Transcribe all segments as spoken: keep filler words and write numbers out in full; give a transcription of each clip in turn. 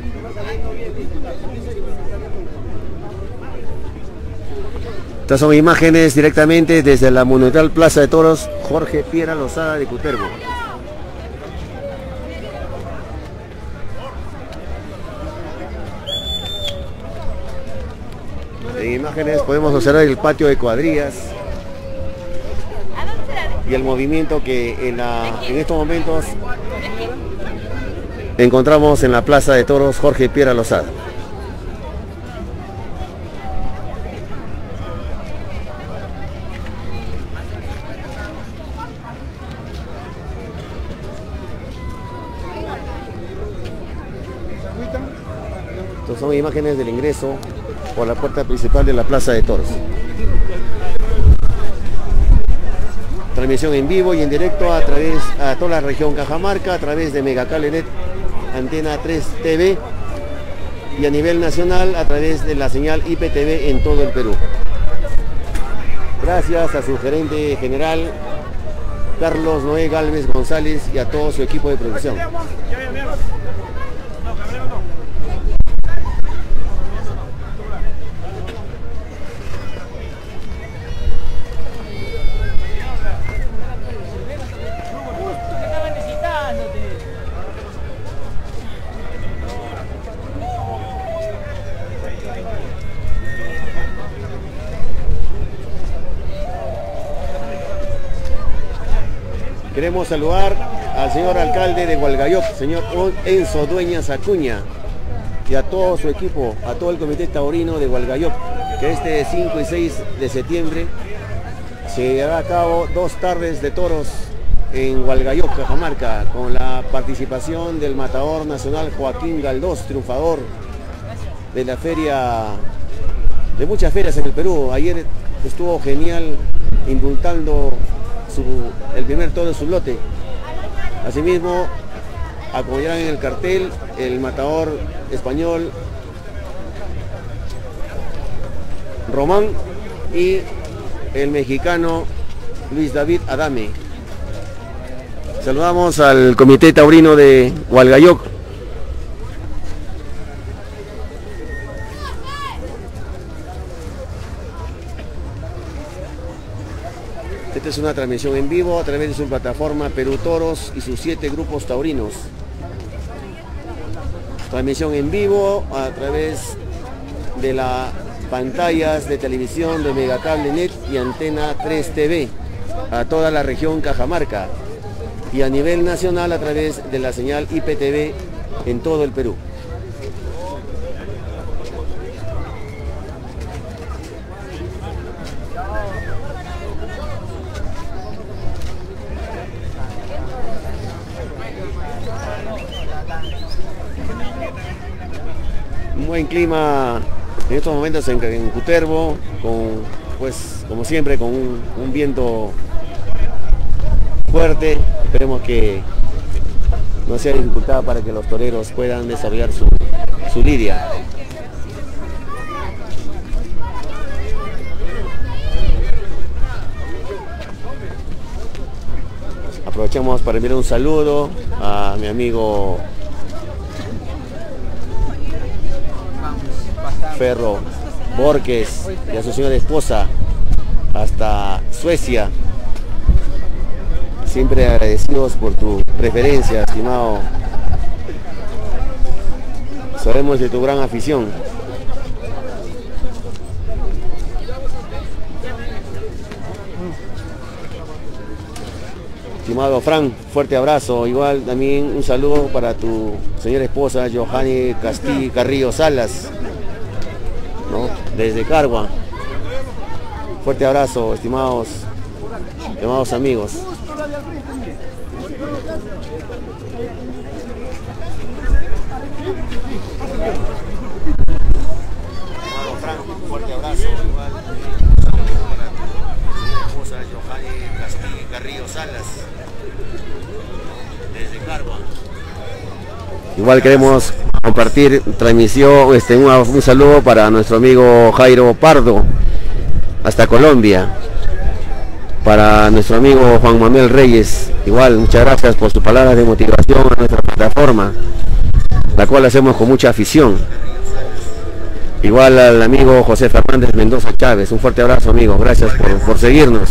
Estas son imágenes directamente desde la Monumental Plaza de Toros Jorge Piera Lozada de Cutervo. En imágenes podemos observar el patio de cuadrillas y el movimiento que en, la, en estos momentos encontramos en la Plaza de Toros Jorge Piera Lozada. Estas son imágenes del ingreso por la puerta principal de la Plaza de Toros. Transmisión en vivo y en directo a través a toda la región Cajamarca, a través de Megacable Antena tres T V y a nivel nacional a través de la señal I P T V en todo el Perú. Gracias a su gerente general Carlos Noé Galvez González y a todo su equipo de producción. Queremos saludar al señor alcalde de Hualgayoc, señor Enzo Dueñas Acuña, y a todo su equipo, a todo el comité taurino de Hualgayoc, que este cinco y seis de septiembre se llevará a cabo dos tardes de toros en Hualgayoc, Cajamarca, con la participación del matador nacional Joaquín Galdós, triunfador de la feria, de muchas ferias en el Perú. Ayer estuvo genial indultando Su, el primer toro en su lote. Asimismo, acompañarán en el cartel el matador español Román y el mexicano Luis David Adame. Saludamos al comité taurino de Hualgayoc. Esta es una transmisión en vivo a través de su plataforma Perú Toros y sus siete grupos taurinos. Transmisión en vivo a través de las pantallas de televisión de Megacable Net y Antena tres T V a toda la región Cajamarca y a nivel nacional a través de la señal I P T V en todo el Perú. Un buen clima en estos momentos en, en Cutervo, con, pues como siempre con un, un viento fuerte. Esperemos que no sea dificultad para que los toreros puedan desarrollar su, su lidia. Aprovechamos para enviar un saludo a mi amigo Ferro Borges y a su señora esposa hasta Suecia. Siempre agradecidos por tu preferencia, estimado. Sabemos de tu gran afición. Estimado Fran, fuerte abrazo. Igual también un saludo para tu señora esposa, Johanny Castillo Carrillo Salas, ¿no? Desde Cargua. Fuerte abrazo, estimados, estimados amigos. Estimado Frank, fuerte abrazo. Igual un saludo para tu esposa Johanny Castillo Carrillo Salas, desde Cargua. Igual queremos compartir transmisión, este, un, un saludo para nuestro amigo Jairo Pardo hasta Colombia, para nuestro amigo Juan Manuel Reyes. Igual muchas gracias por sus palabras de motivación a nuestra plataforma. la cual hacemos con mucha afición. Igual al amigo José Fernández Mendoza Chávez, un fuerte abrazo, amigo, gracias por, por seguirnos.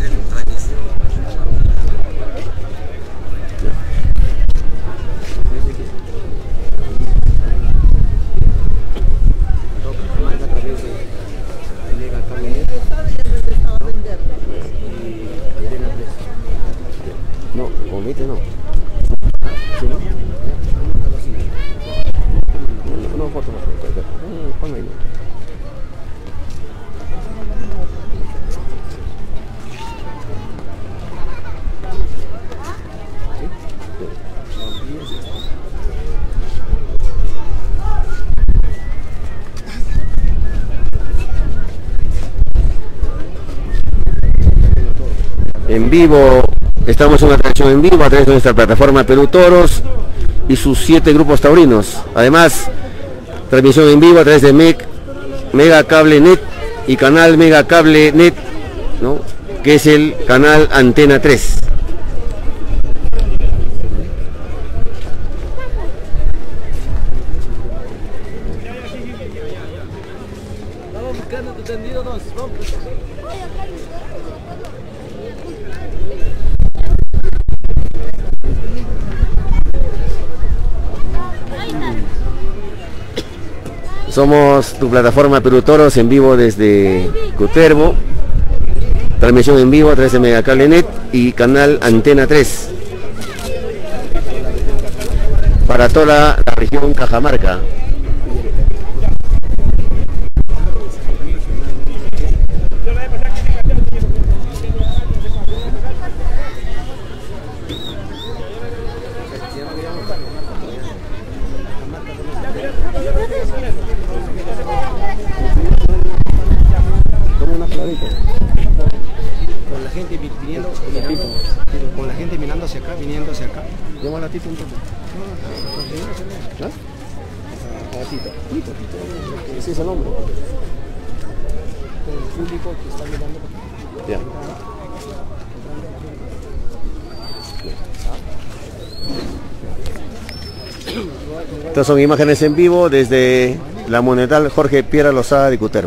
No, omite no. ¿Sí, no? No, foto, no, ponme ahí. En vivo, estamos en una transmisión en vivo a través de nuestra plataforma Perú Toros y sus siete grupos taurinos. Además, transmisión en vivo a través de M E C, Mega Cable Net y canal Mega Cable Net, ¿no?, que es el canal Antena tres. Vamos buscando tu tendido dos, vamos. Somos tu plataforma Perú Toros en vivo desde Cutervo, transmisión en vivo a través de Megacable Net y canal Antena tres para toda la, la región Cajamarca. Con la gente viniendo, mirando, con la gente mirando hacia acá, viniendo hacia acá. Llama la Tito un poco. ¿Ah? A Tito. Tito, Tito. Ese es el nombre. El público que está mirando. Ya. Estas son imágenes en vivo desde la Monumental Jorge Piera Lozada de Cutervo.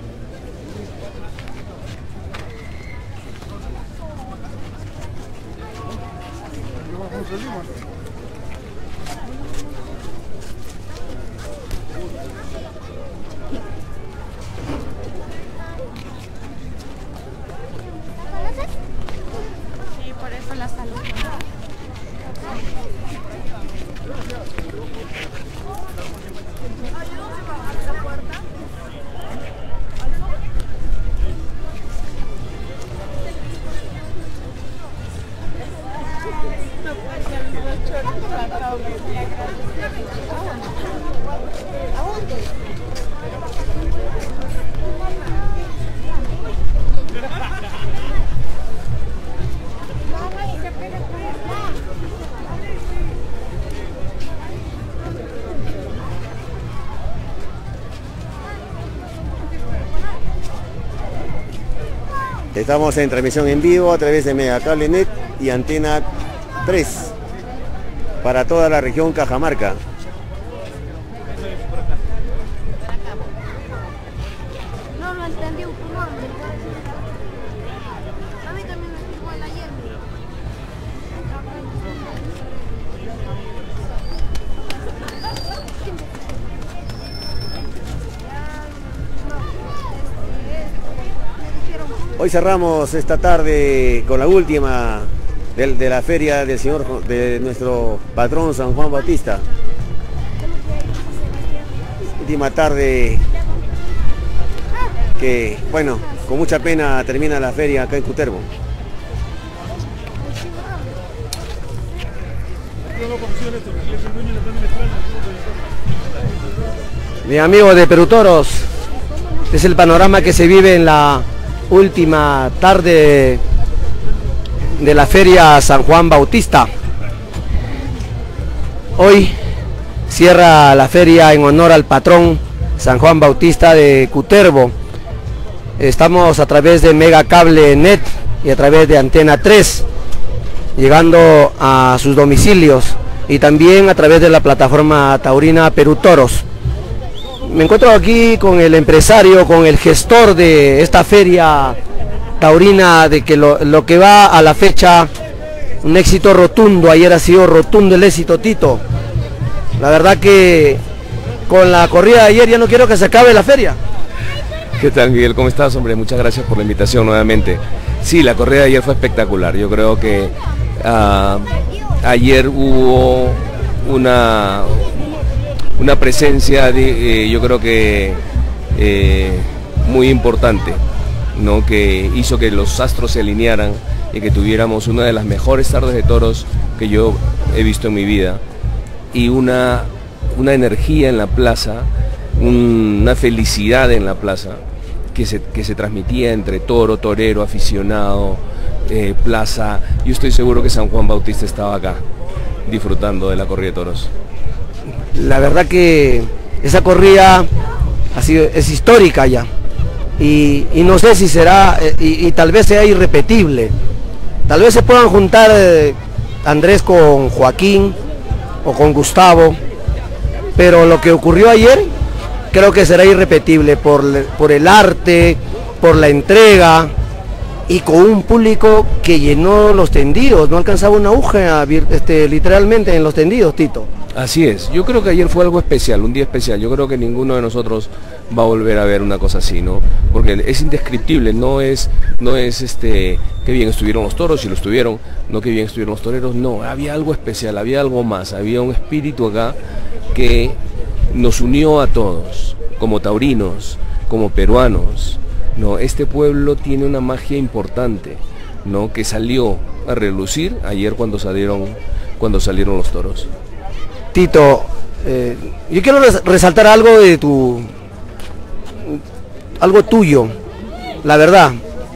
Sí, por eso la salud. Estamos en transmisión en vivo a través de Megacable Net y Antena tres para toda la región Cajamarca. No lo entendí, un poco. A mí también me explicó el ayer. Hoy cerramos esta tarde con la última de, de la feria del señor, de nuestro patrón San Juan Bautista. Última tarde que, bueno, con mucha pena termina la feria acá en Cutervo. Mi amigo de Perú Toros, es el panorama que se vive en la última tarde de la feria San Juan Bautista. Hoy cierra la feria en honor al patrón San Juan Bautista de Cutervo. Estamos a través de Mega Cable Net y a través de Antena tres, llegando a sus domicilios, y también a través de la plataforma taurina Perú Toros. Me encuentro aquí con el empresario, con el gestor de esta feria taurina, de que lo, lo que va a la fecha, un éxito rotundo. Ayer ha sido rotundo el éxito, Tito. La verdad que con la corrida de ayer ya no quiero que se acabe la feria. ¿Qué tal, Miguel? ¿Cómo estás, hombre? Muchas gracias por la invitación nuevamente. Sí, la corrida de ayer fue espectacular. Yo creo que uh, ayer hubo una, una presencia, de, eh, yo creo que eh, muy importante, ¿no? Que hizo que los astros se alinearan y que tuviéramos una de las mejores tardes de toros que yo he visto en mi vida, y una, una energía en la plaza, un, una felicidad en la plaza, que se, que se transmitía entre toro, torero, aficionado, eh, plaza. Yo estoy seguro que San Juan Bautista estaba acá, disfrutando de la corrida de toros. La verdad que esa corrida ha sido, es histórica ya, y, y no sé si será, eh, y, y tal vez sea irrepetible. Tal vez se puedan juntar eh, Andrés con Joaquín o con Gustavo, pero lo que ocurrió ayer creo que será irrepetible por, por el arte, por la entrega, y con un público que llenó los tendidos. No alcanzaba una aguja este, literalmente en los tendidos, Tito. Así es, yo creo que ayer fue algo especial, un día especial. Yo creo que ninguno de nosotros va a volver a ver una cosa así, ¿no? Porque es indescriptible, no es, no es este, qué bien estuvieron los toros, si lo estuvieron, no qué bien estuvieron los toreros, no, había algo especial, había algo más, había un espíritu acá que nos unió a todos, como taurinos, como peruanos, ¿no? Este pueblo tiene una magia importante, ¿no? Que salió a relucir ayer cuando salieron, cuando salieron los toros. Tito, eh, yo quiero res resaltar algo de tu, algo tuyo, la verdad,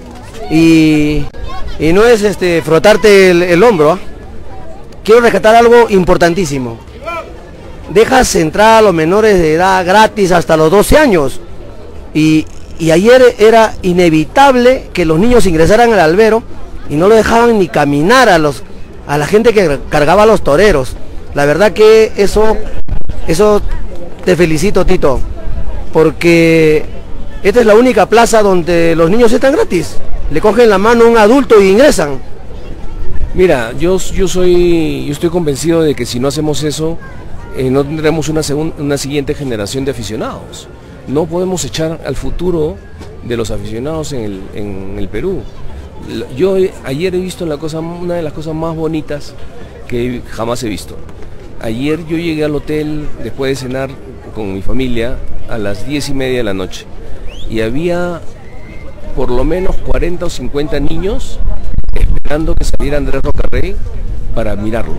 y, y no es este frotarte el, el hombro, ¿eh? Quiero rescatar algo importantísimo. Dejas entrar a los menores de edad gratis hasta los doce años, y, y ayer era inevitable que los niños ingresaran al albero y no lo dejaban ni caminar a los a la gente que cargaba a los toreros. La verdad que eso eso te felicito, Tito, porque esta es la única plaza donde los niños están gratis, le cogen la mano a un adulto y ingresan. Mira, yo, yo soy yo estoy convencido de que si no hacemos eso, Eh, no tendremos una, una siguiente generación de aficionados. No podemos echar al futuro de los aficionados en el, en el Perú. Yo ayer he visto la cosa, una de las cosas más bonitas que jamás he visto. Ayer yo llegué al hotel después de cenar con mi familia a las diez y media de la noche, y había por lo menos cuarenta o cincuenta niños esperando que saliera Andrés Rocarrey para mirarlo.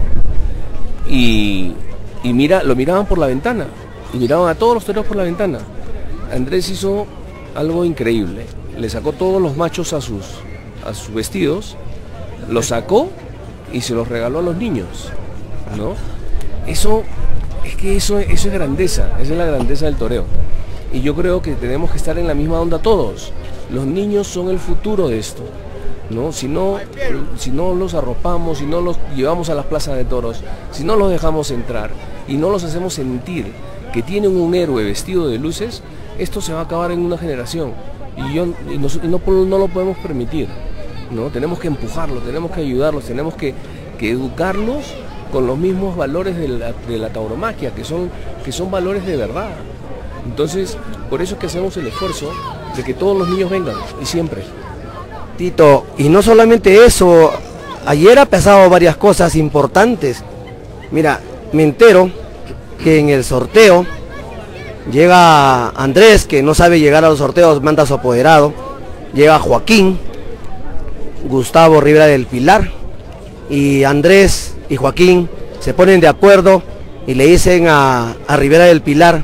Y Y mira, lo miraban por la ventana, y miraban a todos los toreros por la ventana. Andrés hizo algo increíble, le sacó todos los machos a sus, a sus vestidos, los sacó y se los regaló a los niños, ¿no? Eso, es que eso, eso es grandeza, esa es la grandeza del toreo. Y yo creo que tenemos que estar en la misma onda todos. Los niños son el futuro de esto, ¿no? Si no, si no los arropamos, si no los llevamos a las plazas de toros, si no los dejamos entrar y no los hacemos sentir que tienen un héroe vestido de luces, esto se va a acabar en una generación, y, yo, y, nos, y no, no lo podemos permitir, ¿no? Tenemos que empujarlos, tenemos que ayudarlos, tenemos que, que educarlos con los mismos valores de la, de la tauromaquia, que son, que son valores de verdad. Entonces, por eso es que hacemos el esfuerzo de que todos los niños vengan, y siempre. Tito, y no solamente eso, ayer ha pasado varias cosas importantes. Mira, me entero que en el sorteo llega Andrés, que no sabe llegar a los sorteos, manda a su apoderado, llega Joaquín, Gustavo Rivera del Pilar, y Andrés y Joaquín se ponen de acuerdo y le dicen a, a Rivera del Pilar,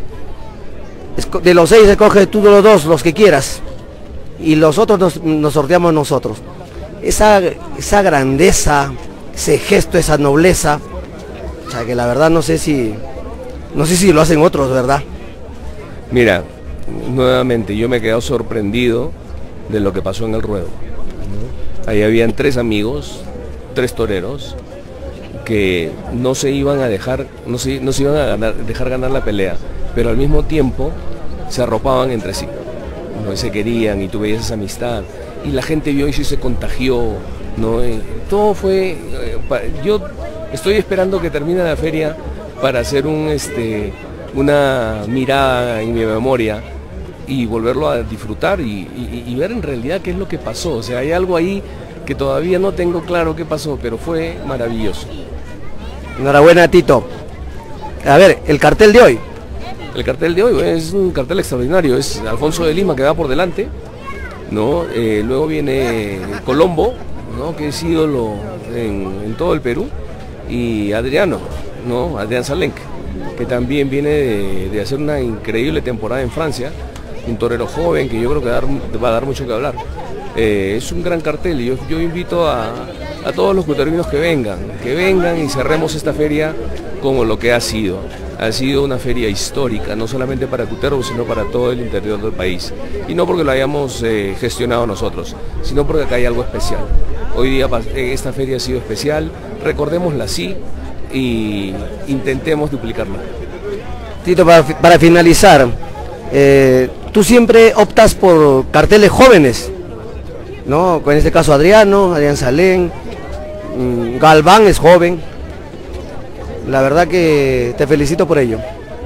de los seis escoge tú de los dos, los que quieras, y los otros nos, nos sorteamos nosotros. Esa, esa grandeza, ese gesto, esa nobleza, o sea, que la verdad no sé si no sé si lo hacen otros, ¿verdad? Mira, nuevamente yo me he quedado sorprendido de lo que pasó en el ruedo, ¿no? Ahí habían tres amigos, tres toreros, que no se iban a dejar, no se, no se iban a ganar, dejar ganar la pelea, pero al mismo tiempo se arropaban entre sí, ¿no? Y se querían y tú veías esa amistad y la gente vio y se contagió, ¿no? Y todo fue, yo estoy esperando que termine la feria para hacer un, este, una mirada en mi memoria y volverlo a disfrutar y, y, y ver en realidad qué es lo que pasó. O sea, hay algo ahí que todavía no tengo claro qué pasó, pero fue maravilloso. Enhorabuena, Tito. A ver, el cartel de hoy. El cartel de hoy es un cartel extraordinario, es Alfonso de Lima que va por delante, ¿no? Eh, luego viene Colombo, ¿no? Que es ídolo en, en todo el Perú, y Adriano, ¿no? Adrián Salenc, que también viene de, de hacer una increíble temporada en Francia, un torero joven que yo creo que dar, va a dar mucho que hablar. Eh, es un gran cartel y yo, yo invito a, a todos los cuterinos que vengan, que vengan y cerremos esta feria como lo que ha sido. Ha sido una feria histórica, no solamente para Cutervo, sino para todo el interior del país. Y no porque lo hayamos eh, gestionado nosotros, sino porque acá hay algo especial. Hoy día esta feria ha sido especial, recordémosla así y intentemos duplicarla. Tito, para, para finalizar, eh, tú siempre optas por carteles jóvenes, ¿no? En este caso Adriano, Adrián Salenc, Galván es joven. La verdad que te felicito por ello.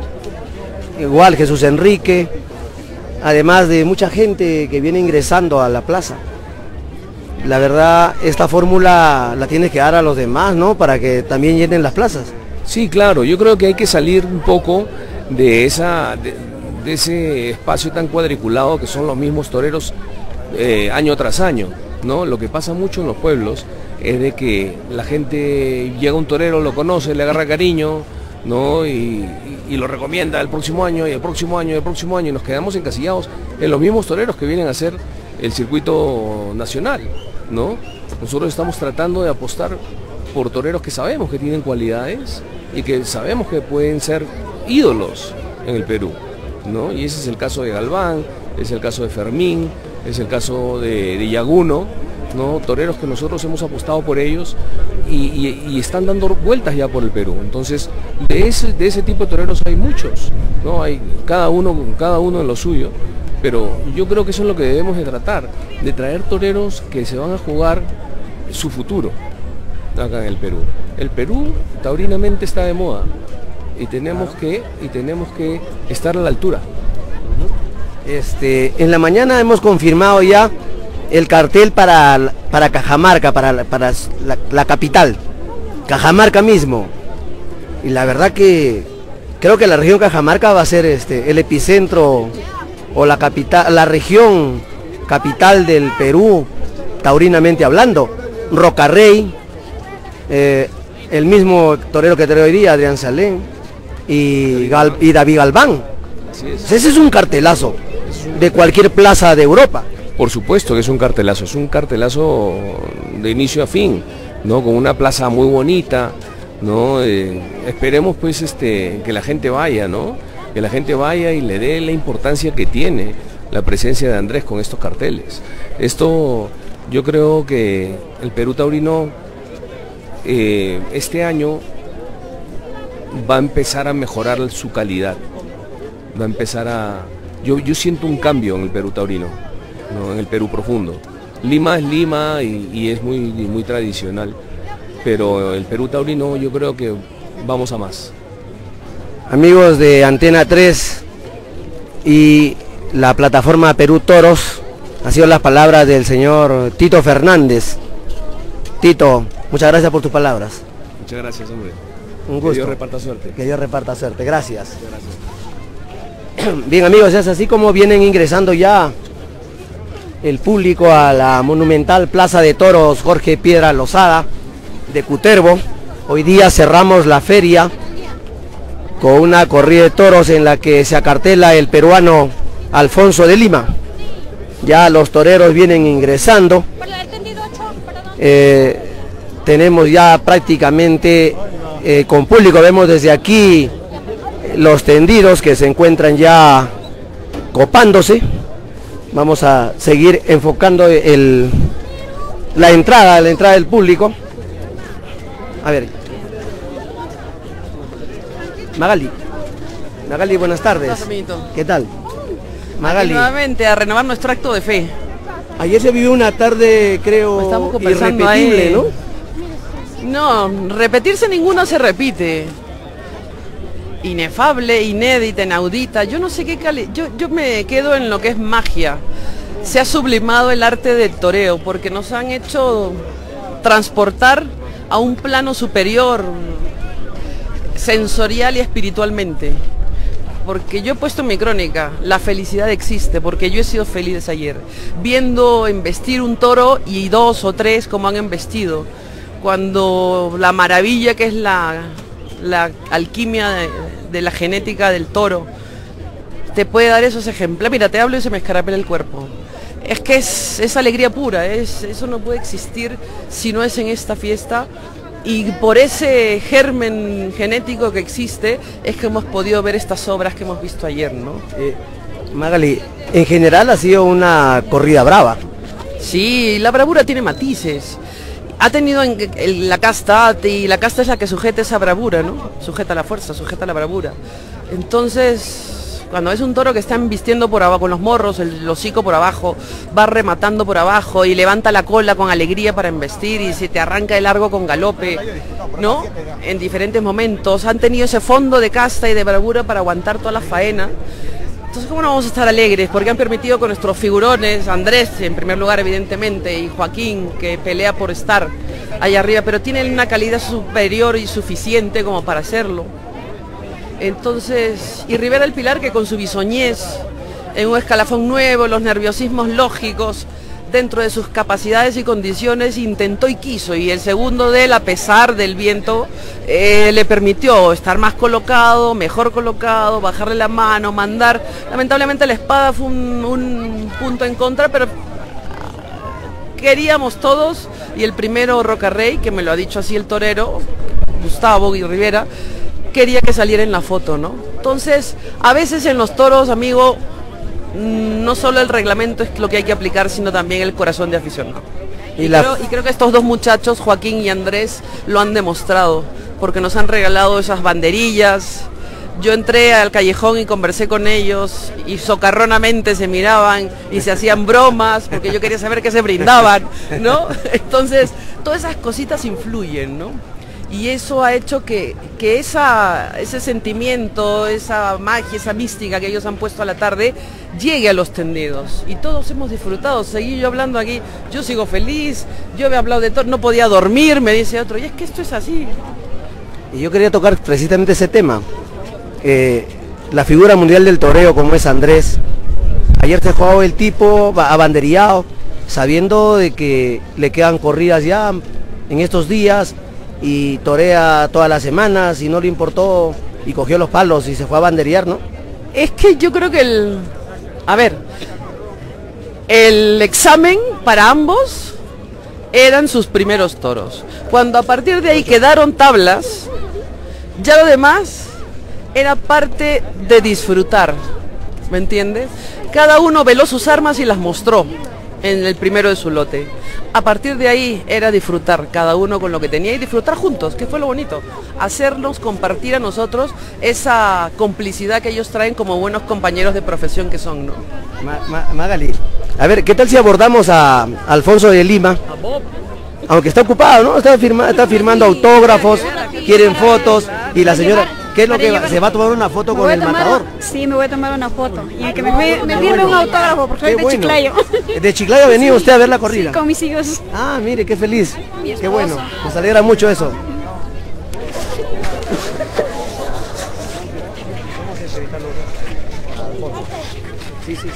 Igual Jesús Enrique, además de mucha gente que viene ingresando a la plaza. La verdad, esta fórmula la tienes que dar a los demás, ¿no? Para que también llenen las plazas. Sí, claro, yo creo que hay que salir un poco de, esa, de, de ese espacio tan cuadriculado que son los mismos toreros eh, año tras año, ¿no? Lo que pasa mucho en los pueblos es de que la gente llega a un torero, lo conoce, le agarra cariño, ¿no? Y, y, y lo recomienda el próximo año, y el próximo año, y el próximo año, y nos quedamos encasillados en los mismos toreros que vienen a hacer el circuito nacional, ¿no? Nosotros estamos tratando de apostar por toreros que sabemos que tienen cualidades y que sabemos que pueden ser ídolos en el Perú, ¿no? Y ese es el caso de Galván, es el caso de Fermín, es el caso de, de Yaguno, ¿no? Toreros que nosotros hemos apostado por ellos y, y, y están dando vueltas ya por el Perú. Entonces, de ese, de ese tipo de toreros hay muchos, ¿no? Hay cada uno, cada uno en lo suyo, pero yo creo que eso es lo que debemos de tratar, de traer toreros que se van a jugar su futuro acá en el Perú. El Perú taurinamente está de moda y tenemos que, y tenemos que estar a la altura. Este, en la mañana hemos confirmado ya el cartel para, para Cajamarca, para, para la, la capital, Cajamarca mismo. Y la verdad que creo que la región Cajamarca va a ser este, el epicentro o la capital, la región capital del Perú, taurinamente hablando. Rocarrey, eh, el mismo torero que trae hoy día, Adrián Salenc, y, Gal, y David Galván. Así es. Ese es un cartelazo de cualquier plaza de Europa. Por supuesto que es un cartelazo, es un cartelazo de inicio a fin, ¿no? Con una plaza muy bonita, ¿no? Eh, esperemos pues este, que la gente vaya, ¿no? Que la gente vaya y le dé la importancia que tiene la presencia de Andrés con estos carteles. Esto, yo creo que el Perú taurino eh, este año va a empezar a mejorar su calidad, va a empezar a... Yo, yo siento un cambio en el Perú taurino, ¿no? En el Perú profundo. Lima es Lima y, y es muy, muy tradicional, pero el Perú taurino yo creo que vamos a más. Amigos de Antena tres y la plataforma Perú Toros, han sido las palabras del señor Tito Fernández. Tito, muchas gracias por tus palabras. Muchas gracias, hombre. Un gusto. Que Dios reparta suerte. Que Dios reparta suerte. Gracias. Muchas gracias. Bien, amigos, es así como vienen ingresando ya el público a la monumental Plaza de Toros Jorge Piedra Lozada de Cutervo. Hoy día cerramos la feria con una corrida de toros en la que se acartela el peruano Alfonso de Lima. Ya los toreros vienen ingresando. Eh, tenemos ya prácticamente eh, con público, vemos desde aquí los tendidos que se encuentran ya copándose. Vamos a seguir enfocando el, la entrada, la entrada del público. A ver, Magali. Magali, buenas tardes. Hola, amiguito. ¿Qué tal? Aquí Magali, nuevamente a renovar nuestro acto de fe. ayer se vivió una tarde, creo, Estamos conversando irrepetible, ahí. ¿no? No, repetirse ninguno se repite. Inefable, inédita, inaudita. Yo no sé qué cali... Yo, yo me quedo en lo que es magia. Se ha sublimado el arte del toreo porque nos han hecho transportar a un plano superior, sensorial y espiritualmente. Porque yo he puesto en mi crónica, la felicidad existe, porque yo he sido feliz ayer, viendo embestir un toro y dos o tres como han embestido, cuando la maravilla que es la, la alquimia de, de la genética del toro, te puede dar esos ejemplares. Mira, te hablo y se me escarapela el cuerpo. Es que es, es alegría pura, es, eso no puede existir si no es en esta fiesta. Y por ese germen genético que existe es que hemos podido ver estas obras que hemos visto ayer, ¿no? Eh, Magali, en general ha sido una corrida brava. Sí, la bravura tiene matices. Ha tenido en, en la casta, y la casta es la que sujeta esa bravura, ¿no? Sujeta la fuerza, sujeta la bravura. Entonces, cuando es un toro que está embistiendo por abajo, con los morros, el, el hocico por abajo, va rematando por abajo y levanta la cola con alegría para embestir y se te arranca el largo con galope, ¿no? En diferentes momentos. Han tenido ese fondo de casta y de bravura para aguantar toda la faena. Entonces, ¿cómo no vamos a estar alegres? Porque han permitido con nuestros figurones, Andrés en primer lugar evidentemente, y Joaquín, que pelea por estar allá arriba, pero tienen una calidad superior y suficiente como para hacerlo. Entonces, y Rivera el Pilar, que con su bisoñez, en un escalafón nuevo, los nerviosismos lógicos, dentro de sus capacidades y condiciones, intentó y quiso, y el segundo de él, a pesar del viento, eh, le permitió estar más colocado, mejor colocado, bajarle la mano, mandar. Lamentablemente la espada fue un, un punto en contra, pero queríamos todos, y el primero Rocarrey, que me lo ha dicho así el torero, Gustavo y Rivera, quería que saliera en la foto, ¿no? Entonces, a veces en los toros, amigo, no solo el reglamento es lo que hay que aplicar, sino también el corazón de aficionado. Y, y, la... creo, y creo que estos dos muchachos, Joaquín y Andrés, lo han demostrado, porque nos han regalado esas banderillas. Yo entré al callejón y conversé con ellos, y socarronamente se miraban y se hacían bromas, porque yo quería saber qué se brindaban, ¿no? Entonces, todas esas cositas influyen, ¿no? Y eso ha hecho que, que esa, ese sentimiento, esa magia, esa mística que ellos han puesto a la tarde, llegue a los tendidos. Y todos hemos disfrutado. Seguí yo hablando aquí, yo sigo feliz, yo he hablado de todo, no podía dormir, me dice otro, y es que esto es así. Y yo quería tocar precisamente ese tema. Eh, la figura mundial del toreo como es Andrés. Ayer se jugaba el tipo abanderillado, sabiendo de que le quedan corridas ya en estos días, y torea todas las semanas y no le importó y cogió los palos y se fue a banderear, ¿no? Es que yo creo que el... A ver, el examen para ambos eran sus primeros toros. Cuando a partir de ahí quedaron tablas, ya lo demás era parte de disfrutar, ¿me entiendes? Cada uno veló sus armas y las mostró en el primero de su lote. A partir de ahí era disfrutar, cada uno con lo que tenía, y disfrutar juntos, que fue lo bonito. Hacernos compartir a nosotros esa complicidad que ellos traen como buenos compañeros de profesión que son, ¿no? Ma Ma Magali, a ver, ¿qué tal si abordamos a Alfonso de Lima? A Bob. Aunque está ocupado, ¿no? Está, firma está firmando autógrafos, quieren fotos, y la señora... ¿Qué es lo que va? ¿Se va a tomar una foto con el matador? Sí, me voy a tomar una foto. Y que me, me, me firme un autógrafo, porque soy de bueno. Chiclayo. ¿De Chiclayo ha venido usted a ver la corrida? Sí, con mis hijos. Ah, mire, qué feliz. Qué bueno, nos alegra mucho eso. Sí, sí, sí.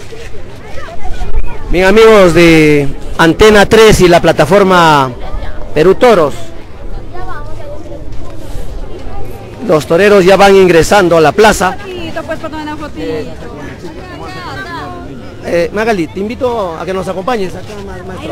Bien, amigos de Antena tres y la plataforma Perú Toros. Los toreros ya van ingresando a la plaza. Eh, Magali, te invito a que nos acompañes acá, maestro.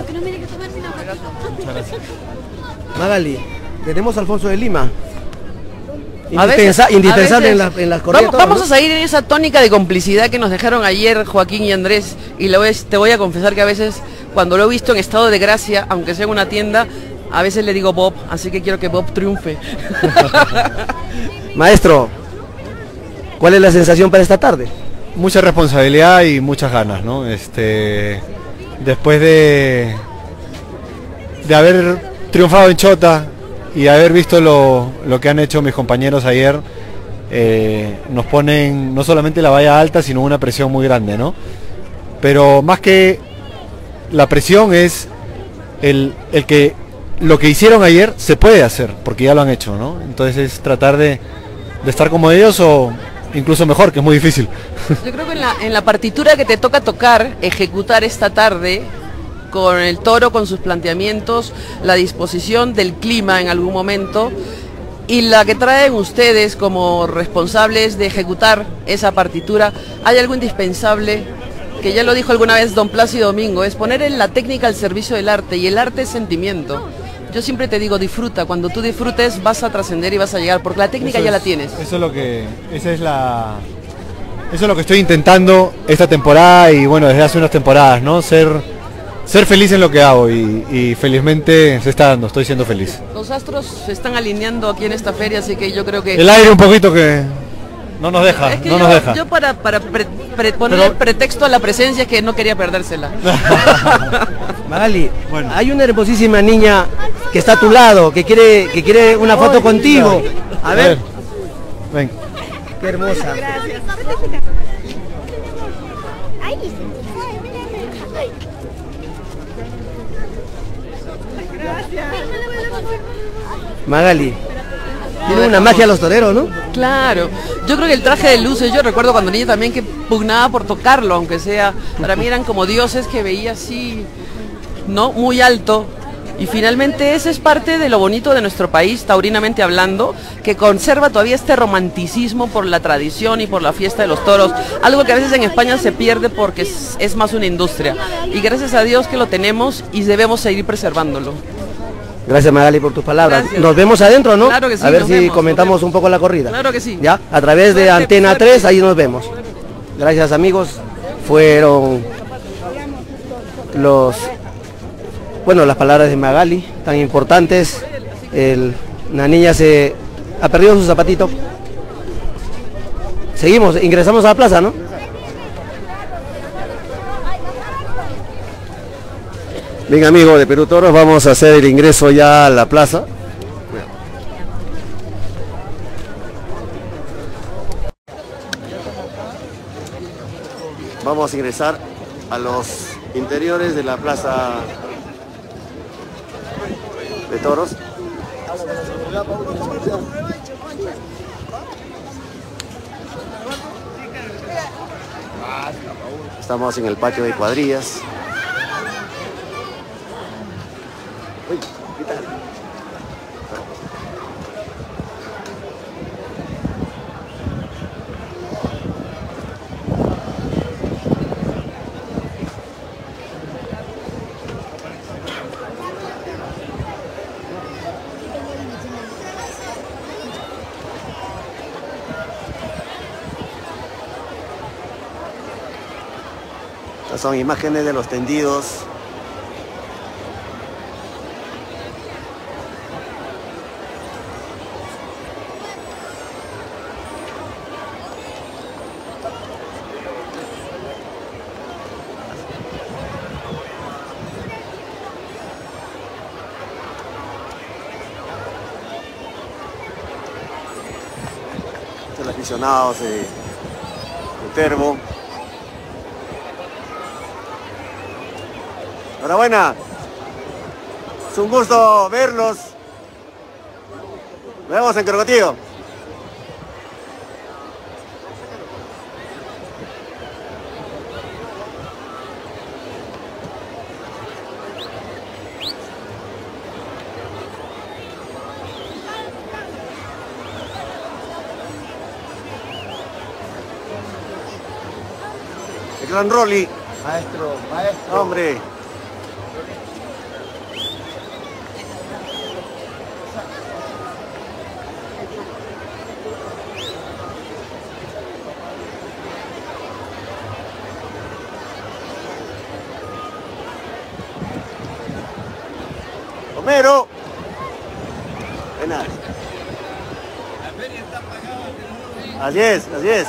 Magali, tenemos a Alfonso de Lima. Indispensa veces, indispensable en, la, en las corridas. Vamos, vamos ¿no? a seguir en esa tónica de complicidad que nos dejaron ayer Joaquín y Andrés. Y lo es, te voy a confesar que a veces, cuando lo he visto en estado de gracia, aunque sea en una tienda, a veces le digo Bob, así que quiero que Bob triunfe. Maestro, ¿cuál es la sensación para esta tarde? Mucha responsabilidad y muchas ganas, ¿no? Este, después de, de haber triunfado en Chota y haber visto lo, lo que han hecho mis compañeros ayer, eh, nos ponen no solamente la valla alta, sino una presión muy grande, ¿no? Pero más que la presión es el, el que lo que hicieron ayer se puede hacer, porque ya lo han hecho, ¿no? Entonces es tratar de, de estar como ellos o incluso mejor, que es muy difícil. Yo creo que en la, en la partitura que te toca tocar, ejecutar esta tarde, con el Toro, con sus planteamientos, la disposición del clima en algún momento, y la que traen ustedes como responsables de ejecutar esa partitura, hay algo indispensable, que ya lo dijo alguna vez don Plácido Domingo, es poner en la técnica al servicio del arte, y el arte es sentimiento. Yo siempre te digo, disfruta, cuando tú disfrutes vas a trascender y vas a llegar, porque la técnica Eso ya es, la tienes. Eso es lo que, esa es la, eso es lo que estoy intentando esta temporada y bueno, desde hace unas temporadas, ¿no? Ser, ser feliz en lo que hago y, y felizmente se está dando, estoy siendo feliz. Los astros se están alineando aquí en esta feria, así que yo creo que... El aire un poquito que no nos deja, Es que no yo, nos deja. yo para, para pre, pre, ponerle Pero- pretexto a la presencia es que no quería perdérsela. Magali, Bueno. hay una hermosísima niña que está a tu lado, que quiere, que quiere una foto Ay, contigo. linda. A ver, Ven. qué hermosa. Magali, tiene una magia los toreros, ¿no? Claro, yo creo que el traje de luces, yo recuerdo cuando niña también que pugnaba por tocarlo, aunque sea, para mí eran como dioses que veía así, ¿no? Muy alto. Y finalmente ese es parte de lo bonito de nuestro país, taurinamente hablando, que conserva todavía este romanticismo por la tradición y por la fiesta de los toros, algo que a veces en España se pierde porque es, es más una industria. Y gracias a Dios que lo tenemos y debemos seguir preservándolo. Gracias Magali por tus palabras. Gracias. Nos vemos adentro, ¿no? Claro que sí, A ver nos si vemos, comentamos nos vemos. un poco la corrida. Claro que sí. Ya, a través de Suerte, Antena suerte. tres, ahí nos vemos. Gracias amigos. Fueron los, bueno, las palabras de Magali, tan importantes. El, la niña se ha perdido su zapatito. Seguimos, ingresamos a la plaza, ¿no? Bien amigos de Perú Toros, vamos a hacer el ingreso ya a la plaza. Vamos a ingresar a los interiores de la plaza de toros. Estamos en el patio de cuadrillas. Uy, ¿qué tal? Estas son imágenes de los tendidos. Los aficionados de, de Terbo. Enhorabuena. Es un gusto verlos. Nos vemos en Crocotío. El gran Rolly. Maestro, maestro. Hombre. Homero. De nada. La feria está pagada. Así es, así es.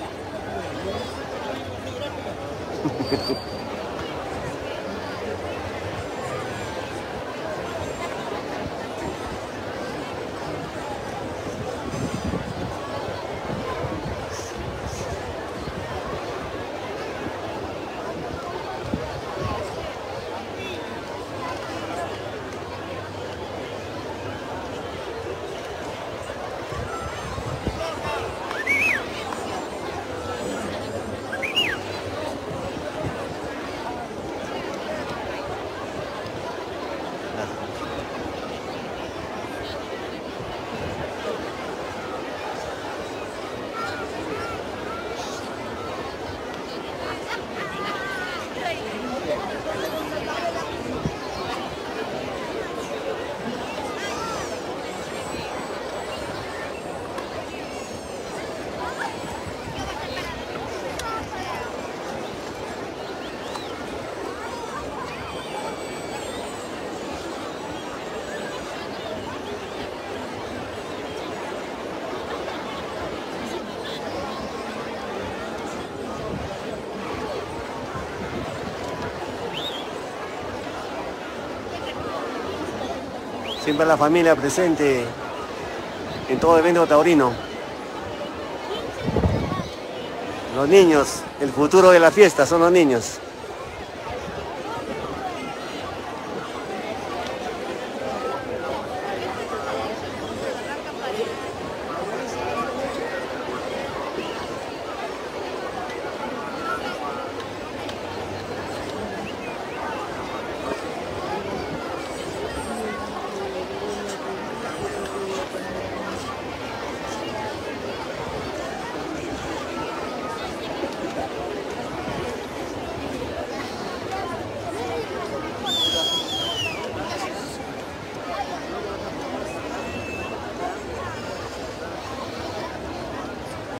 Siempre la familia presente en todo evento taurino. Los niños, el futuro de la fiesta son los niños.